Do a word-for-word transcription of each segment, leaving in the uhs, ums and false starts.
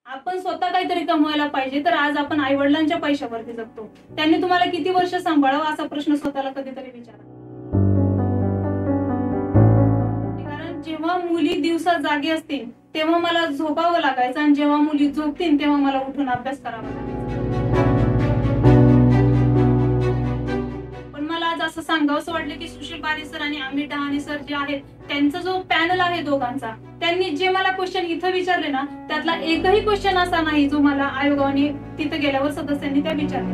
आपण स्वतः काहीतरी कमवायला पाहिजे, तर आज आपण आई वडिलांच्या पैशावरती जगतो. त्यांनी तुम्हाला किती वर्ष सांभाळावं असा प्रश्न स्वतःला कधीतरी विचारा. कारण जेव्हा मुली दिवसा जागी असतील तेव्हा मला झोपावं लागायचं आणि जेव्हा मुली झोपतील तेव्हा मला उठून अभ्यास करावा लागायचा. पण मला आज असं सांगावंसं वाटलं की सुशील बारी सर आणि अमित डहाणे सर जे आहेत त्यांचा जो पॅनल आहे दोघांचा, त्यांनी जे मला क्वेश्चन इथं विचारले ना त्यातला एकही क्वेश्चन असा नाही जो मला आयोगाने तिथं गेल्यावर सदस्यांनी त्या विचारले.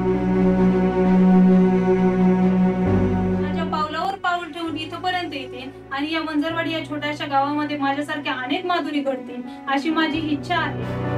माझ्या पावलावर पाऊल ठेवून इथपर्यंत येते आणि या मंजरवाडी या छोट्याशा गावामध्ये माझ्यासारख्या अनेक माधुरी घडतील अशी माझी इच्छा आहे.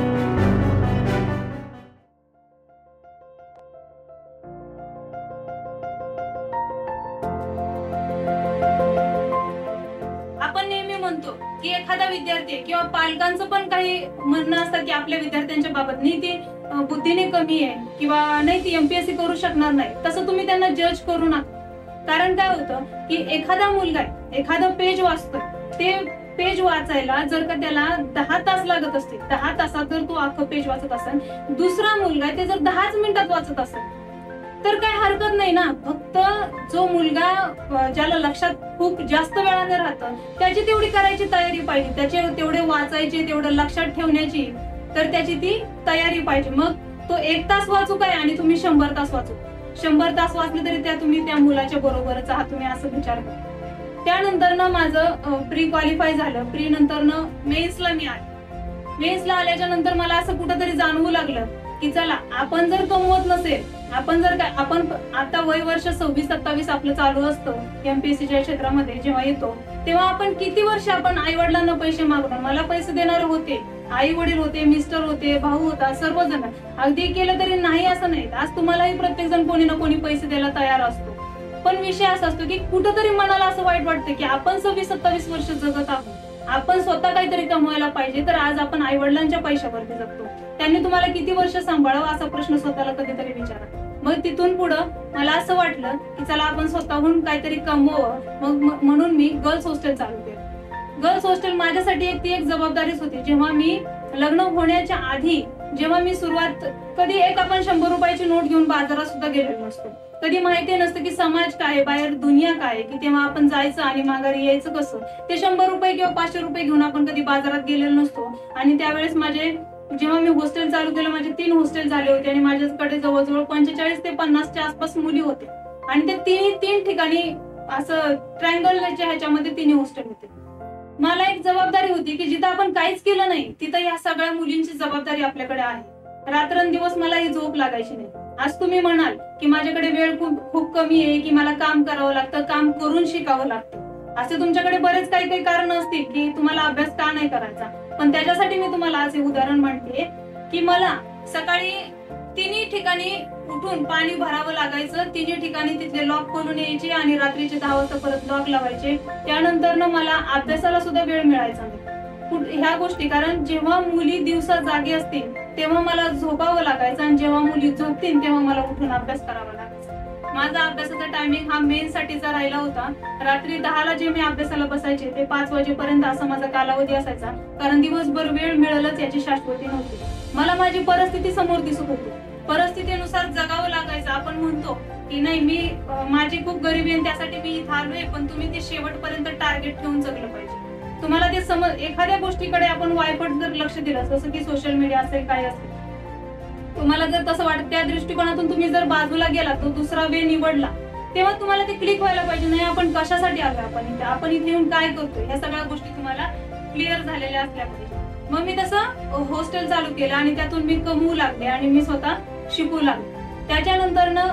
की एखादा विद्यार्थी किंवा पालकांचं पण काही म्हणणं असतं की आपल्या विद्यार्थ्यांच्या बाबत नाही ती बुद्धीने कमी आहे किंवा नाही ती एमपीएससी करू शकणार नाही, तसं तुम्ही त्यांना जज करू नका. कारण काय होतं की एखादा मुलगा एखादं पेज वाचतोय, ते पेज वाचायला जर का त्याला दहा तास लागत असतील, दहा तासात जर तो अख्खं पेज वाचत असेल, दुसरा मुलगा ते जर दहाच मिनिटात वाचत असेल तर काय हरकत नाही ना. फक्त जो मुलगा ज्याला लक्षात खूप जास्त वेळाने राहतं त्याची तेवढी करायची तयारी पाहिजे, त्याचे तेवढे वाचायचे, तेवढं लक्षात ठेवण्याची तर त्याची ती तयारी पाहिजे. मग तो एक तास वाचू काय आणि तुम्ही शंभर तास वाचू, शंभर तास वाचले तरी त्या तुम्ही त्या मुलाच्या बरोबरच आहात, तुम्ही असं विचार करा. त्यानंतर ना माझं प्री क्वालिफाय झालं. प्री नंतर ना मेन्सला मी आले. मेन्सला आल्याच्या नंतर मला असं कुठंतरी जाणवू लागलं की चला आपण जर कमवत नसेल, आपण जर काय आपण आता वय वर्ष सव्वीस सत्तावीस आपलं चालू असतं एमपीएससीच्या क्षेत्रामध्ये जेव्हा येतो तेव्हा आपण किती वर्ष आपण आई वडिलांना पैसे मागणार. मला पैसे देणारे होते, आई वडील होते, मिस्टर होते, भाऊ होता, सर्वजण. अगदी केलं तरी नाही असं नाही, आज तुम्हालाही प्रत्येक जण कोणी ना कोणी पैसे द्यायला तयार असतो. पण विषय असा असतो की कुठंतरी मनाला असं वाईट वाटतं की आपण सव्वीस सत्तावीस वर्ष जगत आहोत, आपण स्वतः काहीतरी कमवायला पाहिजे, तर आज आपण आई वडिलांच्या पैशावरती जगतो. त्यांनी तुम्हाला किती वर्ष सांभाळावं असा प्रश्न स्वतःला कधीतरी विचारा. मग तिथून पुढं मला असं वाटलं की चला आपण स्वतःहून काहीतरी कमवावं. मग म्हणून मी गर्ल्स हॉस्टेल चालू केलं. गर्ल्स हॉस्टेल माझ्यासाठी एक ती एक जबाबदारीच होती. जेव्हा मी लग्न होण्याच्या आधी जेव्हा मी सुरुवात, कधी एक आपण शंभर रुपयाची नोट घेऊन बाजारात सुद्धा गेलेलो नसतो, कधी माहिती नसतं की समाज काय, बाहेर दुनिया काय, की तेव्हा आपण जायचं आणि माघारी यायचं कसं. ते शंभर रुपये किंवा पाचशे रुपये घेऊन आपण कधी बाजारात गेलेलो नसतो. आणि त्यावेळेस माझे जेव्हा मी हॉस्टेल चालू केलं माझे तीन हॉस्टेल झाले होते आणि माझ्याकडे जवळजवळ पंचेचाळीस ते पन्नासच्या आसपास मुली होते आणि ते तीन तीन ठिकाणी असं ट्रायंगलच्या ह्याच्यामध्ये तिन्ही हॉस्टेल होते. मला एक जबाबदारी होती की जिथं आपण काहीच केलं नाही तिथं या सगळ्या मुलींची जबाबदारी आपल्याकडे आहे. रात्रंदिवस मला ही झोप लागायची नाही. आज तुम्ही म्हणाल की माझ्याकडे वेळ खूप खूप कमी आहे, की मला काम करावं लागतं, काम करून शिकावं लागतं, असे तुमच्याकडे बरेच काही काही कारण असतील की तुम्हाला अभ्यास का नाही करायचा. पण त्याच्यासाठी मी तुम्हाला असे उदाहरण म्हणते की मला सकाळी तिन्ही ठिकाणी उठून पाणी भरावं लागायचं, तिन्ही ठिकाणी तिथले लॉक खोलून यायचे आणि रात्रीचे दहा वाजता परत लॉक लावायचे. त्यानंतर ना मला अभ्यासाला सुद्धा वेळ मिळायचा नाही ह्या गोष्टी. कारण जेव्हा मुली दिवसा जागी असतील तेव्हा मला झोपावं लागायचं आणि जेव्हा मुली झोपतील तेव्हा मला उठून अभ्यास करावा लागायचा. माझा अभ्यासाचा टायमिंग हा मेन साठीचा राहिला होता. रात्री दहाला जे मी अभ्यासाला बसायचे ते पाच वाजेपर्यंत असा माझा कालावधी असायचा, कारण दिवसभर वेळ मिळेलच याची शाश्वती नव्हती. मला माझी परिस्थिती समोर दिसत होती, परिस्थितीनुसार जगावं लागायचं. आपण म्हणतो की नाही मी माझी खूप गरिबी आहे त्यासाठी मी इथं आलोय, पण तुम्ही ते शेवटपर्यंत टार्गेट ठेवून जगलं पाहिजे. तुम्हाला ते समज एखाद्या गोष्टीकडे आपण वायपट जर लक्ष दिलं, जसं की सोशल मीडिया असेल काय असेल, तुम्हाला जर तसं वाटत त्या दृष्टिकोनातून तुम्ही जर बाजूला गेला तो दुसरा वे निवडला तेव्हा तुम्हाला ते क्लिक व्हायला पाहिजे. नाही आपण कशासाठी आलो, आपण इथे आपण इथे येऊन काय करतोय, ह्या सगळ्या गोष्टी तुम्हाला क्लिअर झालेल्या असल्या पाहिजे. मग मी तसं हॉस्टेल चालू केलं आणि त्यातून मी कमवू लागले आणि मी स्वतः शिकू लागले. त्याच्यानंतर ना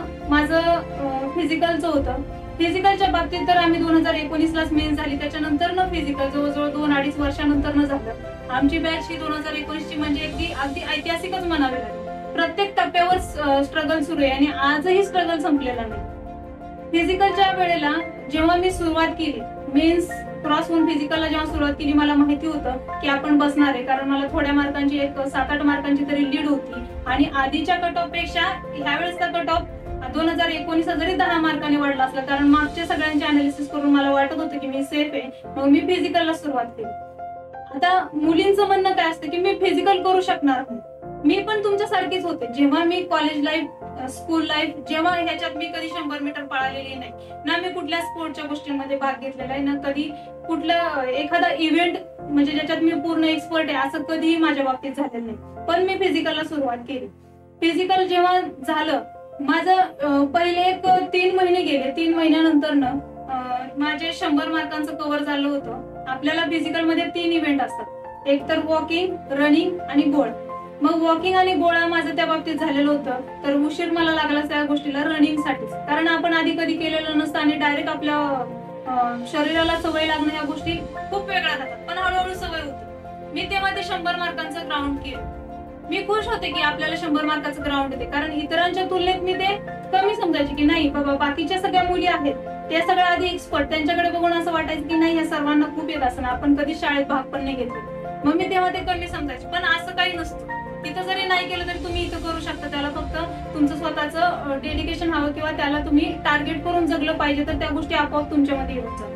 माझं फिजिकलचं होतं. फिजिकलच्या बाबतीत तर आम्ही दोन हजार एकोणीस लाच मेन झाली, त्याच्यानंतर ना फिजिकल जवळजवळ दोन अडीच वर्षानंतर न झालं. आमची बॅच ही दोन हजार एकोणीस ची म्हणजे अगदी अगदी ऐतिहासिकच म्हणावी लागेल. प्रत्येक टप्प्यावर स्ट्रगल सुरू आहे आणि आजही स्ट्रगल संपलेला नाही. फिजिकलच्या वेळेला जेव्हा मी सुरुवात केली, मेन्स क्रॉस होऊन फिजिकलला जेव्हा सुरुवात केली, मला माहिती होतं की आपण बसणार आहे, कारण मला थोड्या मार्कांची एक सात आठ मार्कांची तरी लीड होती आणि आधीच्या कट ऑफ पेक्षा ह्यावेळेसचा कट ऑफ दोन हजार एकोणीस जरी दहा मार्काने वाढला असला, कारण मागच्या सगळ्यांचे अनालिसिस करून मला वाटत होतं की मी सेफ आहे. मग मी फिजिकलला सुरुवात केली. आता मुलींचं म्हणणं काय असतं की मी फिजिकल करू शकणार नाही. मी पण तुमच्यासारखीच होते. जेव्हा मी कॉलेज लाईफ, स्कूल लाईफ, जेव्हा ह्याच्यात मी कधी शंभर मीटर पळालेली नाही, ना मी कुठल्या स्पोर्टच्या गोष्टींमध्ये भाग घेतलेला आहे, ना कधी कुठलं एखादा इव्हेंट म्हणजे ज्याच्यात मी पूर्ण एक्सपर्ट आहे असं कधीही माझ्या बाबतीत झालेलं नाही. पण मी फिजिकलला सुरुवात केली. फिजिकल जेव्हा झालं माझं, पहिले एक तीन महिने गेले. तीन महिन्यानंतर ना माझे शंभर मार्कांचं कव्हर झालं होतं. आपल्याला फिजिकल मध्ये तीन इव्हेंट असतात, एक तर वॉकिंग, रनिंग आणि गोळ. मग वॉकिंग आणि गोळा माझं त्या बाबतीत झालेलं होतं, तर उशीर मला लागला त्या गोष्टीला रनिंग साठीच. कारण आपण आधी कधी केलेलं नसतं आणि डायरेक्ट आपल्या शरीराला सवय लागणं ह्या गोष्टी खूप वेगळ्या राहतात. पण हळूहळू सवय होती. मी तेव्हा ते शंभर मार्कांचं ग्राउंड केलं. मी खुश होते की आपल्याला शंभर मार्काचं ग्राउंड येते, कारण इतरांच्या तुलनेत मी ते कमी समजायचे की नाही बाबा बाकीच्या सगळ्या मुली आहेत त्या सगळ्या आधी एक्सपर्ट, त्यांच्याकडे बघून असं वाटायचं की नाही या सर्वांना खूप येत असं, आपण कधी शाळेत भाग पण नाही घेतले. मग मी तेव्हा ते कमी समजायचे. पण असं काही नसतं. तिथं जरी नाही केलं तरी तुम्ही इथं करू शकता. त्याला फक्त तुमचं स्वतःचं डेडिकेशन हवं किंवा त्याला तुम्ही टार्गेट करून जगलं पाहिजे, तर त्या गोष्टी आपोआप तुमच्यामध्ये येऊन जातात.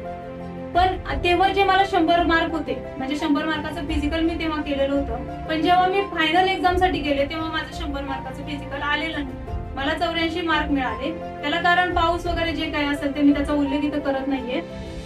पण तेव्हा जे मला शंभर मार्क होते, म्हणजे शंभर मार्काचं फिजिकल मी तेव्हा केलेलं होतं. पण जेव्हा मी फायनल एक्झाम साठी गेले तेव्हा माझं शंभर मार्काचं फिजिकल आलेलं नाही. मला चौऱ्याऐंशी मार्क मिळाले. त्याला कारण पाऊस वगैरे जे काही असेल ते मी त्याचा उल्लेख इथं करत नाहीये.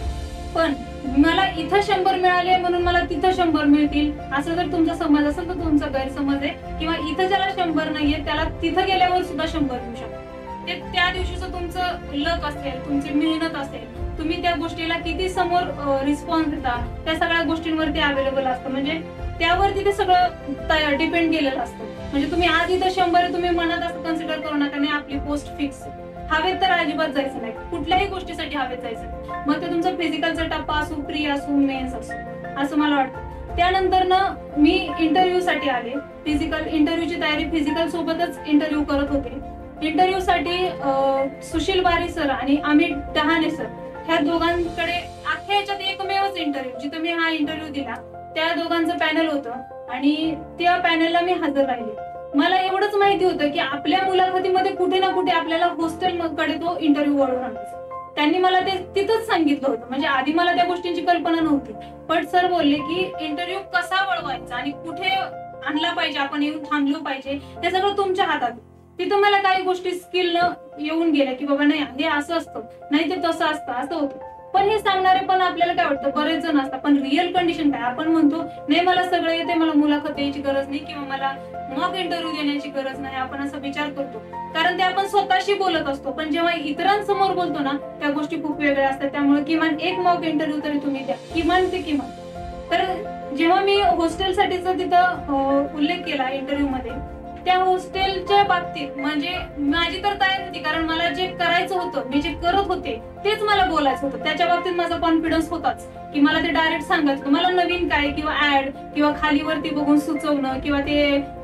पण मला इथं शंभर मिळाले म्हणून मला तिथं शंभर मिळतील असं जर तुमचा समज असेल तर तुमचा गैरसमज आहे. किंवा इथं ज्याला शंभर नाहीये त्याला तिथं गेल्यावर सुद्धा शंभर मिळू शकतो. ते त्या दिवशीचं तुमचं लक असेल, तुमची मेहनत असेल, तुम्ही त्या गोष्टीला किती समोर रिस्पॉन्स देता, त्या सगळ्या गोष्टींवरती अवेलेबल असतं. म्हणजे त्यावरती ते सगळं डिपेंड केलेलं असतं. म्हणजे तुम्ही आज इथं शंभर आहे, तुम्ही मनात असं कन्सिडर करू नका नाही आपली पोस्ट फिक्स आहे. हवेत तर अजिबात जायचं नाही, कुठल्याही गोष्टीसाठी हवेत जायचं. मग ते तुमचा फिजिकलचा टप्पा असू, प्री असू, मेन्स असू, असं मला वाटतं. त्यानंतर ना मी इंटरव्ह्यू साठी आले. फिजिकल इंटरव्ह्यूची तयारी फिजिकल सोबतच इंटरव्ह्यू करत होते. इंटरव्ह्यू साठी सुशील बारी सर आणि अमित डहाणे सर ह्या दोघांकडे अख्ख्या याच्यात एकमेवच इंटरव्ह्यू जिथं मी हा इंटरव्ह्यू दिला, त्या दोघांचं पॅनल होतं आणि त्या पॅनलला मी हजर राहिले. मला एवढंच माहिती होतं की आपल्या मुलाखतीमध्ये कुठे ना कुठे आपल्याला हॉस्टेल कडे तो इंटरव्ह्यू वळून आणायचा. त्यांनी मला ते तिथंच सांगितलं होतं. म्हणजे आधी मला त्या गोष्टींची कल्पना नव्हती. पण सर बोलले की इंटरव्ह्यू कसा वळवायचा आणि कुठे आणला पाहिजे, आपण येऊन थांबलो पाहिजे, हे सगळं तुमच्या हातात. तिथं मला काही गोष्टी स्किल न येऊन गेल्या की बाबा नाही हे असं असतं, नाही ते तसं असतं, असं होतं. पण हे सांगणारे पण आपल्याला काय वाटतं बरेच जण असतात. पण रिअल कंडिशन काय, आपण म्हणतो नाही मला सगळं येते, मला मुलाखत द्यायची गरज नाही किंवा मला मॉक इंटरव्ह्यू देण्याची गरज नाही, आपण असा विचार करतो. कारण ते आपण स्वतःशी बोलत असतो. पण जेव्हा इतरांसमोर बोलतो ना त्या गोष्टी खूप वेगळ्या असतात. त्यामुळे किमान एक मॉक इंटरव्ह्यू तरी तुम्ही द्या, किमान ते किमान. तर जेव्हा मी हॉस्टेलसाठीचा तिथं उल्लेख केला इंटरव्ह्यू मध्ये, त्या हॉस्टेलच्या बाबतीत म्हणजे माझी तर तयारी होती. कारण मला जे करायचं होतं, मी जे करत होते तेच मला बोलायचं होतं. त्याच्या बाबतीत माझा कॉन्फिडन्स होताच की मला ते डायरेक्ट सांगायचं. मला नवीन काय किंवा ऍड किंवा खालीवरती बघून सुचवणं किंवा ते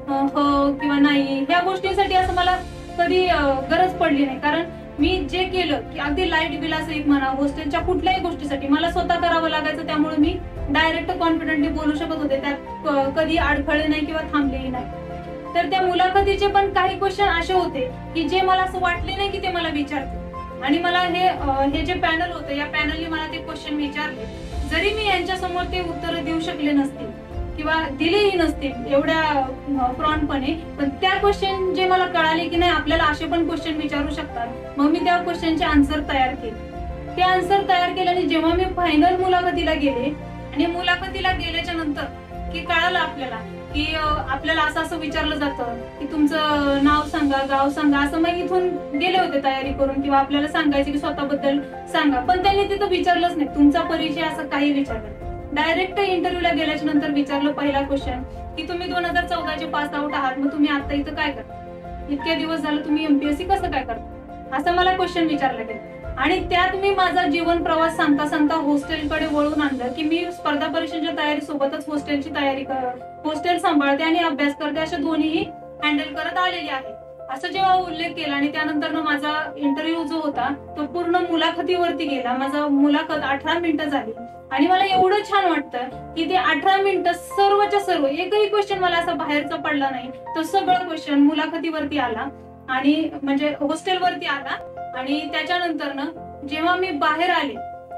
हो किंवा नाही ह्या गोष्टींसाठी असं मला कधी गरज पडली नाही. कारण मी जे केलं की अगदी लाईट बिल असं एक म्हणा, हॉस्टेलच्या कुठल्याही गोष्टीसाठी मला स्वतः करावं लागायचं. त्यामुळे मी डायरेक्ट कॉन्फिडेंटली बोलू शकत होते. त्यात कधी अडखळे नाही किंवा थांबलेही नाही. तर त्या मुलाखतीचे पण काही क्वेश्चन असे होते की जे मला असं वाटले नाही की ते मला विचारते. आणि मला हे हे जे पॅनल होतं या पॅनलने मला ते क्वेश्चन विचारले. जरी मी यांच्या समोर ते उत्तर देऊ शकले नसतील किंवा दिलेही नसतील एवढ्या फ्रॉन्टपणे, पण त्या क्वेश्चन जे मला कळाले की नाही आपल्याला असे पण क्वेश्चन विचारू शकतात, मग मी त्या क्वेश्चनचे आन्सर तयार केले. ते आन्सर तयार केल्याने जेव्हा मी फायनल मुलाखतीला गेले आणि मुलाखतीला गेल्याच्या नंतर की कळालं आपल्याला की आपल्याला असं असं विचारलं जातं की तुमचं नाव सांगा, गाव सांगा, असं मग इथून गेले होते तयारी करून किंवा आपल्याला सांगायचे की स्वतःबद्दल सांगा. पण त्यांनी तिथं विचारलंच नाही तुमचा परिचय, असं काही विचारलं. डायरेक्ट इंटरव्ह्यूला गेल्याच्या नंतर विचारलं पहिला क्वेश्चन की तुम्ही दोन हजार चौदाचे पास आउट आहात, मग तुम्ही आता इथं काय करता, इतक्या दिवस झालं तुम्ही एमपीएससी कसं काय करता, असं मला क्वेश्चन विचारलं गेलं. आणि त्यात मी माझा जीवन प्रवास सांगता सांगता हॉस्टेलकडे वळून आणलं की मी स्पर्धा परीक्षेच्या तयारी सोबतच हॉस्टेलची तयारी हॉस्टेल सांभाळते आणि अभ्यास करते, अशा दोन्ही हँडल करत आलेली आहे असं जेव्हा उल्लेख केला. आणि त्यानंतर माझा इंटरव्ह्यू जो होता तो पूर्ण मुलाखतीवरती गेला. माझा मुलाखत अठरा मिनिटं झाली आणि मला एवढं छान वाटतं की ते अठरा मिनिटं सर्वच्या सर्व एकही क्वेश्चन मला असा बाहेरचा पडला नाही. तो सगळं क्वेश्चन मुलाखतीवरती आला आणि म्हणजे हॉस्टेलवरती आला. आणि त्याच्यानंतर ना जेव्हा मी बाहेर आले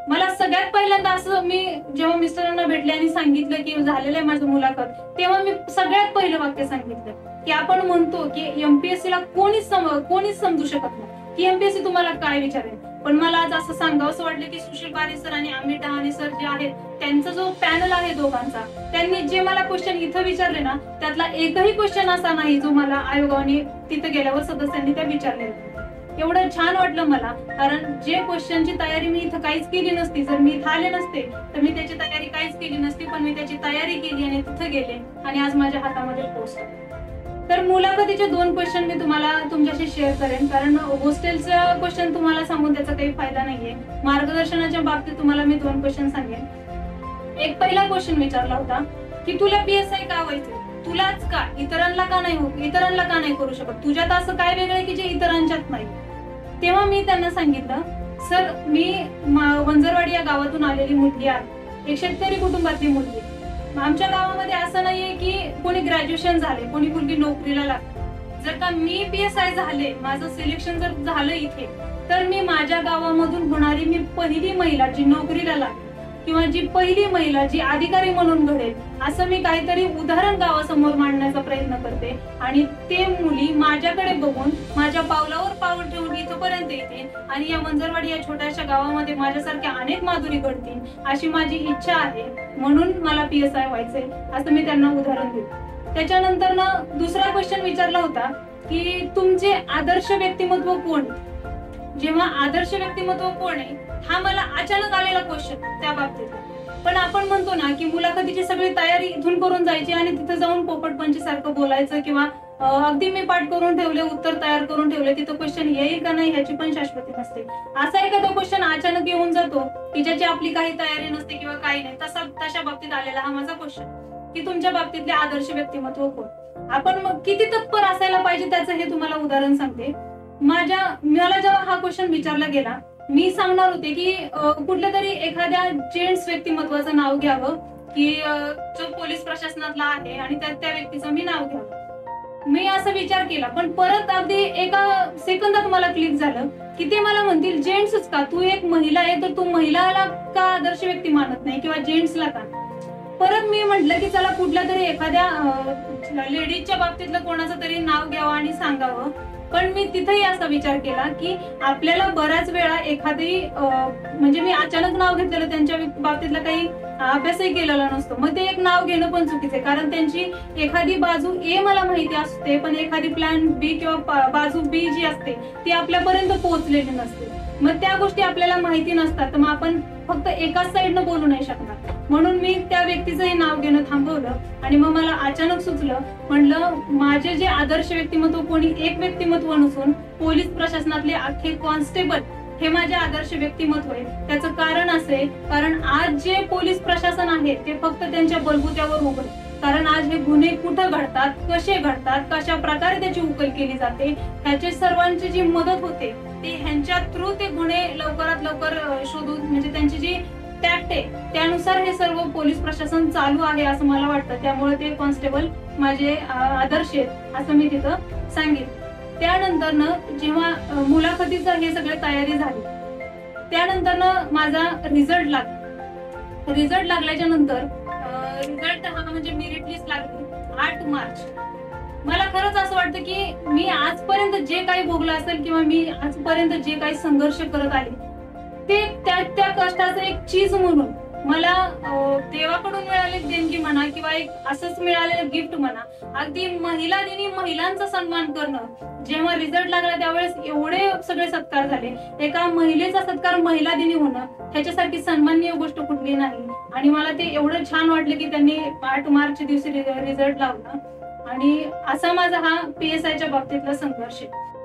मला सगळ्यात पहिल्यांदा असं मी जेव्हा मिस्टरांना भेटले आणि सांगितलं की झालेलं आहे माझं मुलाखत, तेव्हा मी सगळ्यात पहिलं वाक्य सांगितलं की आपण म्हणतो की एमपीएससी ला कोणीच कोणीच समजू शकत नाही की एमपीएससी तुम्हाला काय विचारेल, पण मला आज असं सांगावं असं वाटलं की सुशील बारे सर आणि अमित डहाणे सर जे आहेत त्यांचा जो पॅनल आहे दोघांचा, त्यांनी जे मला क्वेश्चन इथं विचारले ना त्यातला एकही क्वेश्चन असा नाही जो मला आयोगाने तिथे गेल्यावर सदस्यांनी त्या विचारले. एवढं छान वाटलं मला, कारण जे क्वेश्चनची तयारी मी इथं काहीच केली नसती, जर मी इथं आले नसते तर मी त्याची तयारी काहीच केली नसती, पण मी त्याची तयारी केली आणि तिथं गेले आणि आज माझ्या हातामध्ये पोस्ट. तर मुलाखतीचे दोन क्वेश्चन मी तुम्हाला तुमच्याशी शेअर करेन, कारण हॉस्टेलचा क्वेश्चन तुम्हाला सांगून त्याचा काही फायदा नाहीये. मार्गदर्शनाच्या बाबतीत तुम्हाला मी दोन क्वेश्चन सांगेन. एक पहिला क्वेश्चन विचारला होता की तुला पीएसआय का व्हायचंय, तुलाच का, इतरांना का नाही होत, इतरांना का नाही करू शकत, तुझ्यात असं काय वेगळं की जे इतरांच्यात नाही. तेव्हा मी त्यांना सांगितलं, सर मी वंजरवाडी या गावातून आलेली मुलगी आहे, एक शेतकरी कुटुंबातली मुलगी. आमच्या गावामध्ये असं नाहीये की कोणी ग्रॅज्युएशन झाले, कोणी मुलगी नोकरीला लागते. जर का मी पीएसआय झाले, माझं सिलेक्शन जर झालं इथे, तर मी माझ्या गावामधून होणारी मी पहिली महिला जी नोकरीला लागते किंवा जी पहिली महिला जी अधिकारी म्हणून घडेल, असं मी काहीतरी उदाहरण गावासमोर मांडण्याचा प्रयत्न करते. आणि ते मुली माझ्याकडे बघून माझ्या पावलावर पाऊल ठेवून इथपर्यंत येतील आणि या वंजरवाडी या छोट्याशा गावामध्ये माझ्यासारख्या अनेक माधुरी घडतील अशी माझी इच्छा आहे, म्हणून मला पीएसआय व्हायचंय असं मी त्यांना उदाहरण दिलं. त्याच्यानंतर ना दुसरा क्वेश्चन विचारला होता की तुमचे आदर्श व्यक्तिमत्व कोण. जेव्हा आदर्श व्यक्तिमत्व कोण आहे हा मला अचानक आलेला क्वेश्चन त्या बाबतीत. पण आपण म्हणतो ना की मुलाखतीची सगळी तयारी इथून करून जायची आणि तिथे जाऊन पोपटपंची सारखं बोलायचं, किंवा अगदी मी पाठ करून ठेवले, उत्तर तयार करून ठेवले, तिथं क्वेश्चन येईल का नाही ह्याची पण शाश्वती नसते. असा एखादा क्वेश्चन अचानक येऊन जातो की ज्याची आपली काही तयारी नसते किंवा काही नाही. तसा तशा बाबतीत आलेला हा माझा क्वेश्चन की तुमच्या बाबतीतले आदर्श व्यक्तिमत्व कोण. आपण मग किती तत्पर असायला पाहिजे त्याचं हे तुम्हाला उदाहरण सांगते. माझ्या मला जेव्हा हा क्वेश्चन विचारला गेला, मी सांगणार होते की कुठल्या तरी एखाद्या जेंट्स व्यक्तिमत्वाचं नाव घ्यावं की जो पोलीस प्रशासनातला आहे आणि त्या त्या व्यक्तीचं मी नाव घ्यावं. मी असा विचार केला, पण परत अगदी एका सेकंदात मला क्लिक झालं की ते मला म्हणतील जेंट्सच का, तू एक महिला आहे तर तू महिलाला का आदर्श व्यक्ती मानत नाही किंवा जेंट्सला का. परत मी म्हटलं की चला कुठल्या तरी एखाद्या लेडीजच्या बाबतीतलं कोणाचं तरी नाव घ्यावं आणि सांगावं. पण मी तिथेही असा विचार केला की आपल्याला बऱ्याच वेळा एखादी म्हणजे मी अचानक नाव घेतलेलं त्यांच्या बाबतीतला काही अभ्यासही केलेला नसतो, मग ते एक नाव घेणं पण चुकीचं आहे. कारण त्यांची एखादी बाजू ए मला माहिती असते, पण एखादी प्लॅन बी किंवा बाजू बी जी असते ती आपल्यापर्यंत पोहोचलेली नसते. मग त्या गोष्टी आपल्याला माहिती नसतात, तर मग आपण फक्त एकाच साईडनं बोलू नाही शकणार. म्हणून मी त्या व्यक्तीचंही नाव घेणं थांबवलं आणि मग मला अचानक सुचलं, म्हणलं माझे जे आदर्श व्यक्तिमत्व कोणी एक व्यक्तिमत्व नसून पोलीस प्रशासनातले अख्खे कॉन्स्टेबल हे माझे आदर्श व्यक्तिमत्व आहे. त्याचं कारण असे, कारण आज जे पोलीस प्रशासन आहे ते फक्त त्यांच्या बलबुत्यावर उभं आहे. कारण आज हे गुन्हे कुठं घडतात, कसे घडतात, कशा प्रकारे त्याची उकल केली जाते, ह्याची सर्वांची जी मदत होते ती ह्यांच्या थ्रू ते गुन्हे लवकरात लवकर शोधून, म्हणजे त्यांची जी टॅक्ट आहे त्यानुसार हे सर्व पोलीस प्रशासन चालू आहे असं मला वाटतं. त्यामुळे ते कॉन्स्टेबल माझे आदर्श आहेत असं मी तिथं सांगितलं. त्यानंतर न जेव्हा मुलाखतीचं हे सगळे तयारी झाली, त्यानंतर न माझा रिझल्ट लागला. रिझल्ट लागल्याच्या नंतर रिझल्ट हा म्हणजे मेरिट लिस्ट लागली आठ मार्च. मला खरंच असं वाटतं की मी आजपर्यंत जे काही भोगलं असेल किंवा मी आजपर्यंत जे काही संघर्ष करत आले ते त्या त्या कष्टाचं एक चीज म्हणून मला देवाकडून मिळालेली देणगी म्हणा किंवा एक असंच मिळालेलं गिफ्ट म्हणा, अगदी महिला दिनी महिलांचा सन्मान करणं. जेव्हा रिझल्ट लागला त्यावेळेस एवढे सगळे सत्कार झाले. एका महिलेचा सत्कार महिला दिनी होणं ह्याच्यासारखी सन्माननीय गोष्ट कुठली नाही. आणि मला ते एवढं छान वाटलं की त्यांनी आठ मार्च दिवशी रिझल्ट लावला. आणि असा माझा हा पीएसआयच्या बाबतीतला संघर्ष आहे.